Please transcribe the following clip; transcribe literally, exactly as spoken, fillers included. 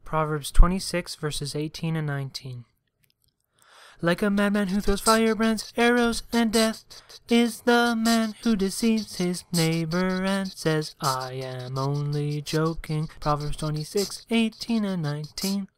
Proverbs twenty-six, verses eighteen and nineteen. Like a madman who throws firebrands, arrows, and death, is the man who deceives his neighbor and says, I am only joking. Proverbs twenty-six, eighteen and nineteen.